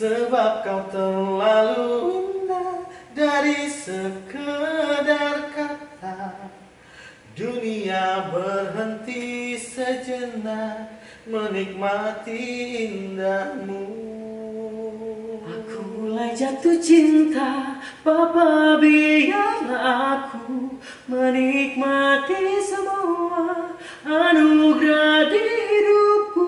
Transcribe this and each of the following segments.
Sebab kau terlalu indah dari sekedar kata. Dunia berhenti sejenak menikmati indahmu. Aku mulai jatuh cinta, Papa biarlah aku menikmati semua anugerah di hidupku.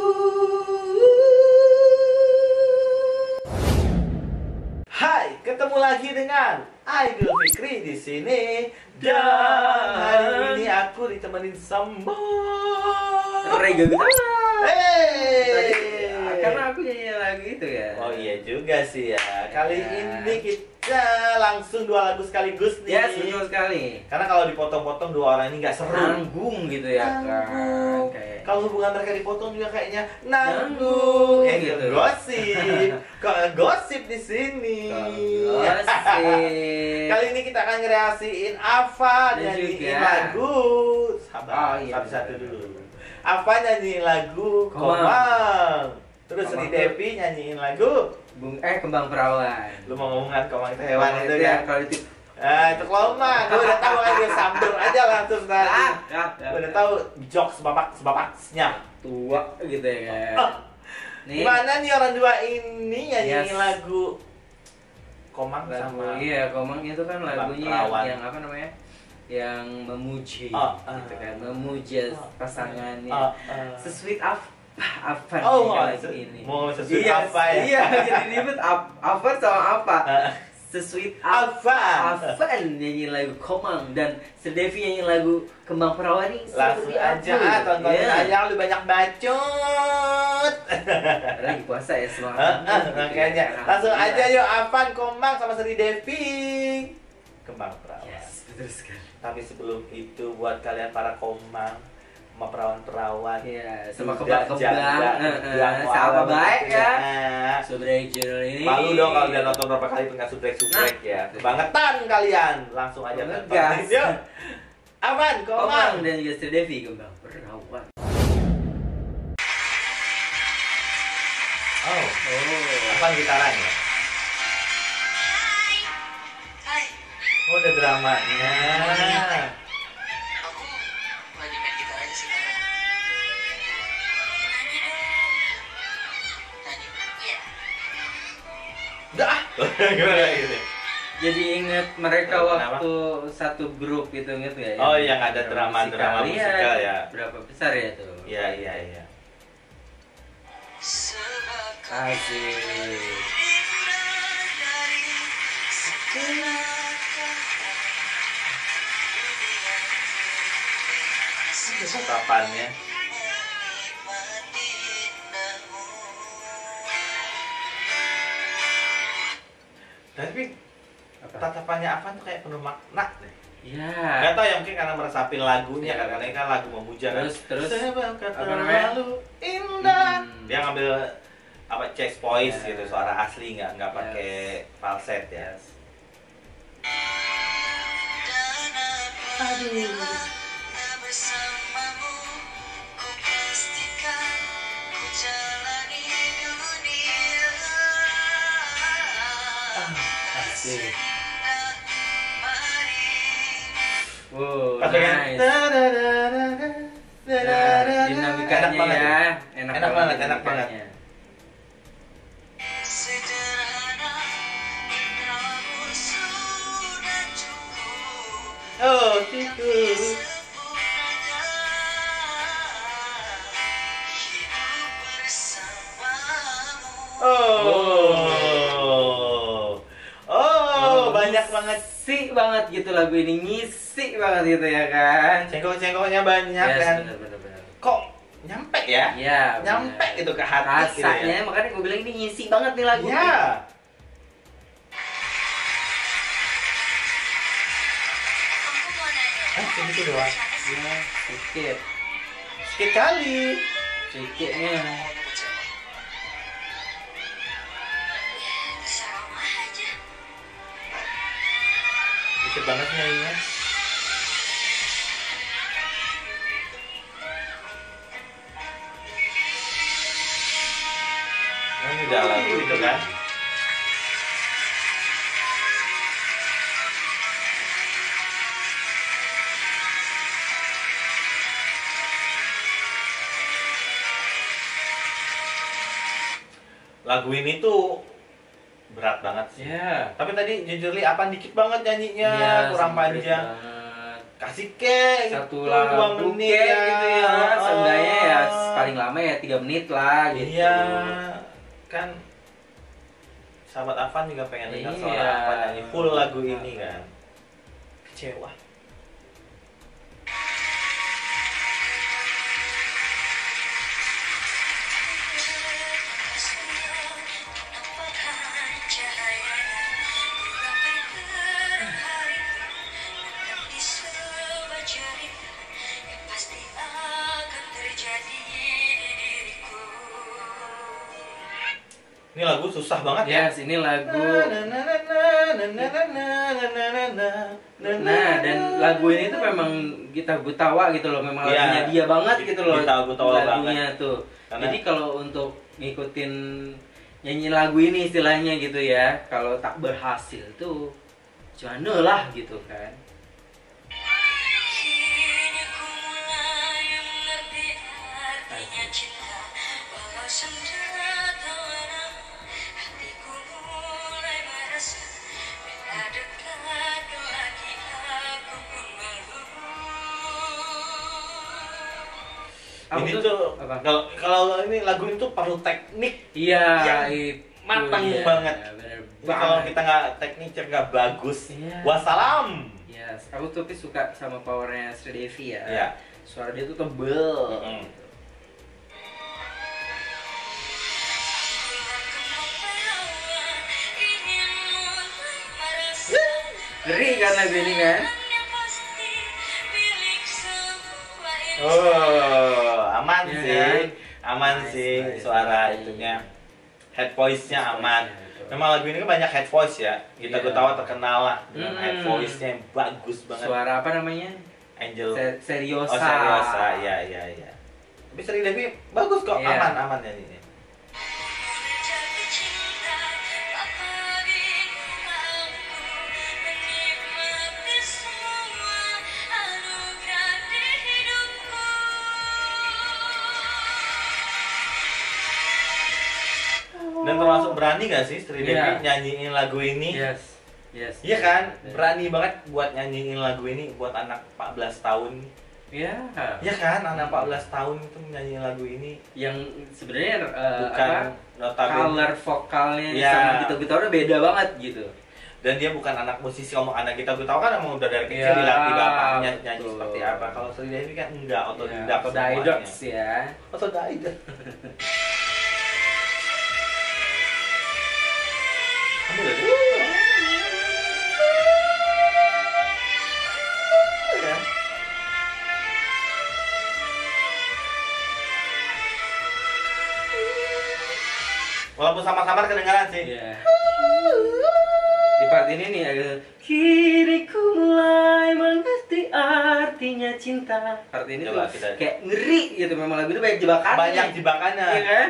Hai, ketemu lagi dengan Aidil Fikri di sini. Dan hari ini aku ditemenin sama Rega gitu. Hey. Karena aku nyanyi lagu itu ya. Oh iya juga sih ya. Kali ini kita langsung dua lagu sekaligus nih. Ya, setuju sekali. Karena kalau dipotong-potong dua orang ini nggak seru. Nanggung gitu ya kan. Nanggung. Kayak Kalau hubungan mereka dipotong juga kayaknya nanggung. Gitu. Gosip. Kok gosip di sini? Gosip. Kali ini kita akan ngereasiin Ava Dan nyanyiin juga lagu. Sabar, satu-satu dulu. Ava nyanyiin lagu Komang. Terus Ri Devi nyanyiin lagu Kembang Perawan. lu mau ngomongan Komang itu hewan itu ya. kan? Kalau itu Itu Komang, gue udah tahu aja sambil aja langsung tadi. Gue udah tahu jokes bapak-babaknya. tua gitu ya kan. Nih, Gimana nih orang dua ini nyanyiin Yes. lagu Komang lagu, sama iya, Komang itu kan lagunya Perawan. yang apa namanya? Yang memuji gitu kan, memuji pasangannya. Sesuit apa Oh, nih lagu ini? mau sesuai apa ya? Iya, jadi ribet apa sama apa? Sesuit Apa? nyanyi lagu Komang dan Sedevi nyanyi lagu Kembang Perawan ini Langsung seperti aja, apa? tontonin Iya. aja lu banyak bacot. Lagi puasa ya semua. Makanya langsung aja yuk Avan, Komang sama Sri Devi. Kembang Perawan. Yes, betul sekali. Tapi sebelum itu buat kalian para Komang sama perawan-perawan. Iya, sama Sudah kembang-kembang, jaga sama baik ya. Nah, Subrek channel ini. malu dong kalau udah nonton berapa kali nggak subrek ya. Kebangetan kalian. Langsung aja Ngegas. Yuk. Avan, Komang Komang. dan juga Sedevi Kembang Perawan. Oh, Avan gitaran ya. Oh, ada dramanya. Aku lagi main gitar aja sekarang. Nyanyi? Iya. Udah ah. Gimana gitu? Jadi inget mereka Kenapa? waktu satu grup gitu inget ya? Oh, yang ada drama musikal ya. Berapa besar ya tuh? Iya, iya, iya. Sebab kau Asik. indah dari segala kata. Tatapannya. Menikmati indahmu. Tapi Apa? tatapannya Avan tuh kayak penuh makna deh. Ya. Gak tau ya, mungkin karena meresapin lagunya Iya. kan, karena ini kan lagu memuja kan. Terus Sebab kau apa namanya? terlalu indah. Hmm. Dia ngambil apa chest voice Ya. gitu, suara asli nggak pakai falset ya. Yes. Dan apabila tak bersamamu, ku pastikan ku jalani dunia. Asik. Indah, mari. Wow, Pas bagian nice. Enak Dinamikanya banget. ya, Enak banget, enak banget. dinamikanya. Sederhana, namun sudah cukup. Oh, gitu. Sempurnanya hidup bersamamu. Banyak banget. Ngisi banget gitu lagu ini, ngisi banget gitu ya kan. Cengkok-cengkoknya banyak Yes, kan. bener. Kok nyampe ya? Iya, Nyampe bener. gitu ke hati gitu Rasanya, ya. makanya gue bilang ini ngisi banget nih lagu. Ya. Aku mau nanya. Segitu doang. Ya, sedikit. Sedikit kali. Sedikitnya. Sama aja. Dikit banget nyanyinya. udah lagu itu kan. Lagu ini tuh berat banget sih. Iya. Tapi tadi jujur li apa dikit banget nyanyinya, Iya, kurang sempit panjang. banget. Kasih ke Satu gitu, lagu 2 menit kayak gitu ya. Seenggaknya ya Oh. paling lama ya 3 menit lah gitu. Iya. Kan sahabat Afan juga pengen dengar suara Iya. Afan nyanyi full lagu ini kan. Kecewa. Nampakkan cahayanya Ramai terang hari Tetap di sebuah cerita Yang pasti akan terjadi di diriku. Ini lagu susah banget ya. Yes, ini lagu. Nah, dan lagu ini tuh memang Gita Gutawa gitu loh, memang Iya. lagunya dia banget gitu loh. Gita Gutawa lagunya banget. tuh. Karena- Jadi kalau untuk ngikutin nyanyi lagu ini istilahnya gitu ya, kalau tak berhasil tuh gimana lah gitu kan. Kini ku mulai mengerti artinya cinta. Walau sudah tahu nama, hatiku mulai merasa bila dekat lagi aku pun malu. Apa Ini tuh apa? kalau ini lagu itu perlu teknik Iya, yang itu matang iya, banget. bener Ini kalau banget. kita nggak teknik nggak bagus. Iya. Wassalam. Yes, aku tuh suka sama powernya Sri Devi ya. Iya. Suara dia tuh tebel. Mm-mm. Ngeri kan lagu ini kan? Oh, aman Iya sih. kan? Aman Nice, sih nice. suara itunya. Head voice-nya aman. Betul. Memang lagu ini kan banyak head voice ya. Kita Iya. Gutawa terkenal lah dengan head Hmm. voice-nya yang bagus banget. Suara apa namanya? Angel. Seriosa. Oh, Seriosa. Iya, iya, iya. Tapi Sri Devi bagus kok, Iya. aman nyanyinya. Dan termasuk berani gak sih Sri Devi Iya. nyanyiin lagu ini? Yes. Yes. Iya kan? Yes. Berani banget buat nyanyiin lagu ini buat anak 14 tahun. Iya. Iya kan? Anak 14 tahun itu nyanyiin lagu ini. Yang sebenarnya Bukan apa? notabene. Color vokalnya Iya. sama gitar-gitarnya beda banget gitu. Dan dia bukan anak musisi, ngomong anak kita tahu kan emang udah dari kecil Iya, dilatih bapaknya nyanyi betul. seperti apa. Kalau Sri Devi kan enggak, otodidak Autodidact semuanya. ya. Otodidak. Kamu udah ya. Walaupun sama-sama kedengaran sih. Iya. Di part ini nih ada kini ku mulai mengerti artinya cinta. Part ini Coba tuh kita- kayak ngeri gitu, memang lagu itu banyak jebakannya. Banyak jebakannya. Iya kan?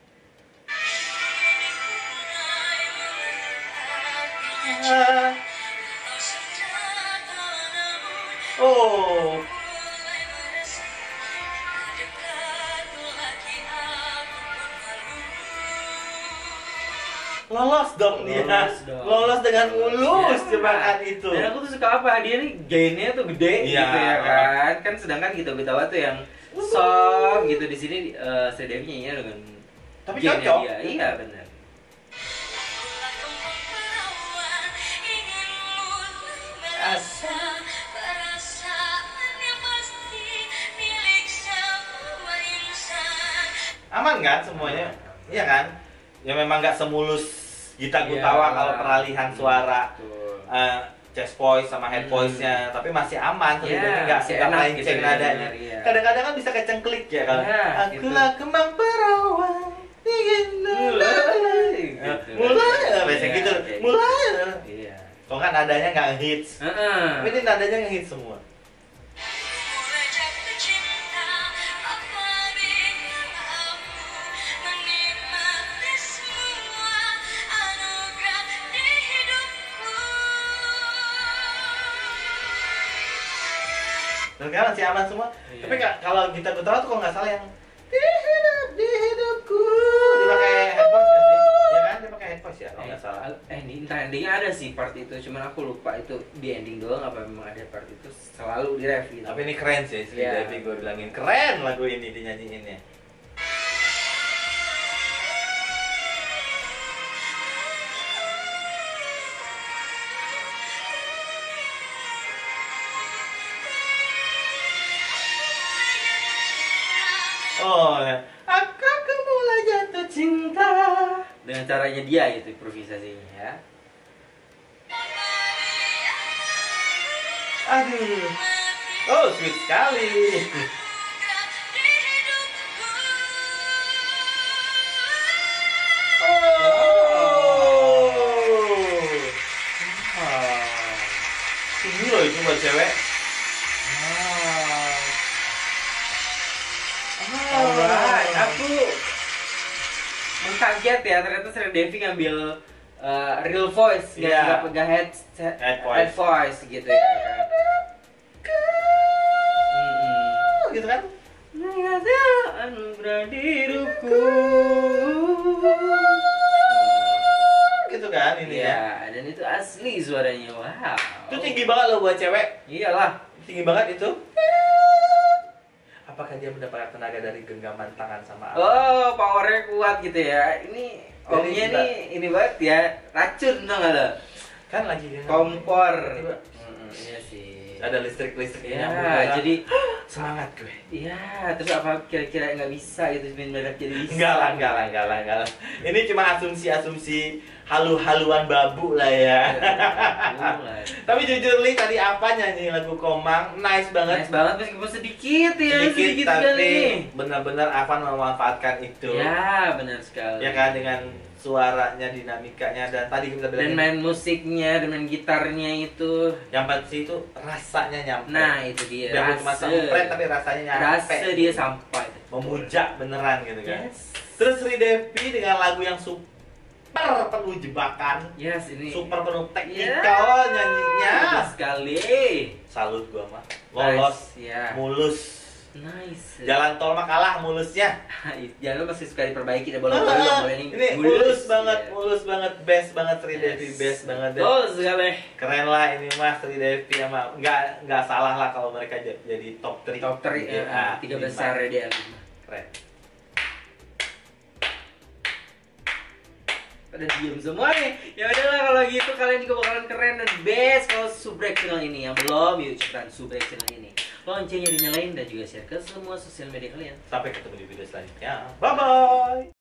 Oh, lolos dong dia. Lolos dong. Lolos dengan mulus Iya. jebakan itu. Dan aku tuh suka apa, dia nih gainnya tuh gede Iya. gitu ya kan. Kan sedangkan gitu Gutawa tuh yang soft gitu, di sini Sri Devi nyanyinya dengan Tapi gainnya cocok. dia. Iya benar. Aman kan semuanya? Iya kan? Ya memang nggak semulus Gita Iya. Gutawa kalau peralihan suara Betul. chest voice sama head voice-nya, tapi masih aman. Sri Iya, Devi nggak masih nggak enak melenceng gitu nadanya. iya. Kadang-kadang kan bisa kecengklik ya kan? Iya, Akulah kembang perawan ingin Gitu. mulai, biasa Iya, gitu. kayak Mulai. Iya. Kok kan nadanya nggak hits. Heeh. Tapi ini nadanya ngehits semua. Sekarang masih aman semua. Iya. Tapi kalau Gita Gutawa tuh kalau nggak salah yang di hidupku dia pakai headphones nggak sih? Ya kan dia pakai headphones ya kalau nggak salah. Entah endingnya ada sih part itu, cuman aku lupa itu di ending doang apa memang ada part itu selalu di ref gitu. Tapi ini keren sih, Sri Iya. Devi gue bilangin keren lagu ini dinyanyiinnya. Oh, ya. Aku mulai jatuh cinta. Dengan caranya dia itu improvisasinya ya. Aduh. Oh, sweet sekali. Oh. Tinggi loh itu buat cewek. Alright, aku mengkaget ya, ternyata Sri Devi ngambil real voice, Iya. nggak Head voice. gitu ya kan. Gitu kan? Ada anugerah diriku. Gitu kan ini ya. Iya, dan itu asli suaranya, wow. Itu tinggi banget loh buat cewek. Iyalah. Tinggi banget itu. Apakah dia mendapatkan tenaga dari genggaman tangan sama apa? Oh, powernya kuat gitu ya. Ini Jadi omnya kita- nih ini banget ya, racun tau nggak lo? Kan lagi Kompor. Tiba-tiba Iya sih. ada listrik Ya, nyambung. jadi semangat gue. iya, terus apa kira-kira nggak bisa gitu mendadak jadi bisa? Enggak lah. Ini cuma asumsi halu-haluan babu lah ya. Mulai. Tapi jujur Li, tadi apa nyanyi lagu Komang? Nice banget. Nice banget meskipun sedikit ya, sedikit tapi sekali. benar-benar Avan memanfaatkan itu. Ya, benar sekali. Ya kan, dengan suaranya, dinamikanya, dan tadi kita Dan bilang main musiknya, dan main gitarnya itu. yang pasti itu rasanya nyampe. Nah, itu dia. Biarpun cuma sempret tapi rasanya nyampe. Rasa dia sampai. Memuja beneran gitu kan. Yes. Terus Sri Devi dengan lagu yang super penuh jebakan, Yes, ini. super penuh Ya, teknikal nyanyinya. betul sekali. Salut gua mah. Lolos, Nice, ya. mulus. Nice. Jalan tol mah kalah mulusnya. Jangan lupa masih suka diperbaiki, tidak bolong-bolong. Ini mulus banget, best banget Sri Devi, Yes. best banget deh. Betul sekali. Keren lah ini mah Sri Devi sama nggak salah lah kalau mereka jadi top 3. Top 3 tiga besar ya dia. Keren. Pada diem semua nih. Ya udahlah kalau gitu kalian juga bakalan keren dan best kalau subrek channel ini. Yang belum, yuk cepetan subrek channel ini. Loncengnya dinyalain dan juga share ke semua sosial media kalian. Sampai ketemu di video selanjutnya. Bye bye.